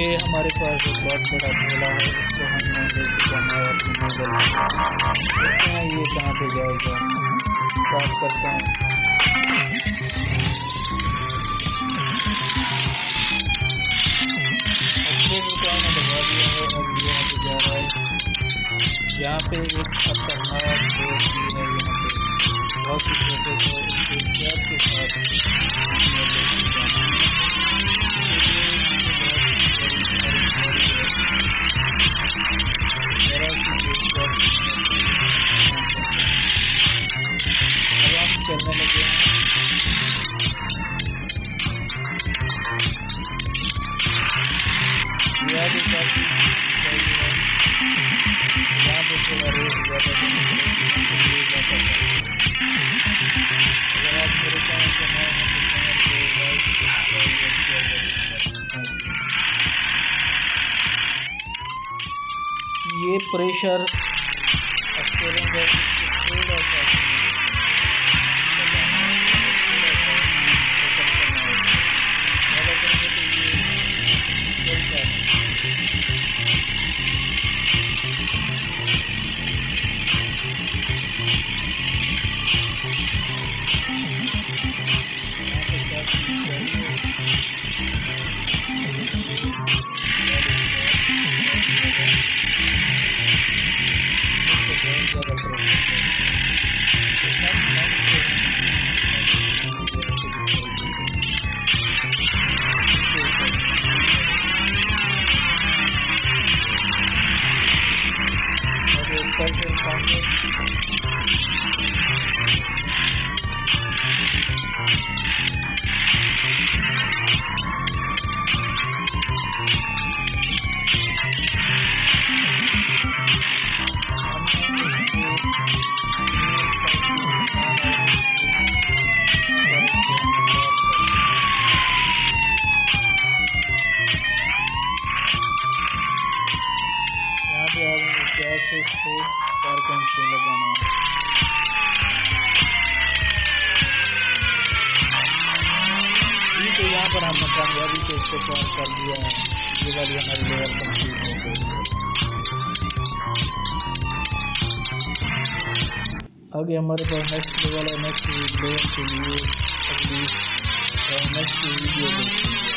ये हमारे पास एक बहुत बड़ा झोला है, इसको हमने लेके जाना है अपनी मंजिल पर। देखते हैं ये कहाँ पे जाएगा। स्टार्ट करते हैं। एक्सीलेटर को हमने दबा दिया है, अब ये यहाँ पे जा रहा है। यहाँ पे एक खतरनाक बोर्ड भी है, यहाँ पे बहुत सी चीज़ें को एहतियात के साथ हमें लेके जाना है। चलने लगे हैं। यहाँ पे काफी सही है, यहाँ पे थोड़ा रेस ज़्यादा अगर आप मेरे चैनल को नए हैं तो चैनल को लाइक सब्सक्राइब और शेयर करें। ये प्रेशर स्टीयरिंग है, थोड़ा सा इसको पार्किंग पे लगाना है। तो यहाँ पर हमने कामयाबी से इसको पार कर दिया है। ये वाली हमारी लेवल कंप्लीट हो गई है। आगे हमारे पास नेक्स्ट लेवल है। नेक्स्ट लेवल के लिए अगली नेक्स्ट वीडियो देखते हैं।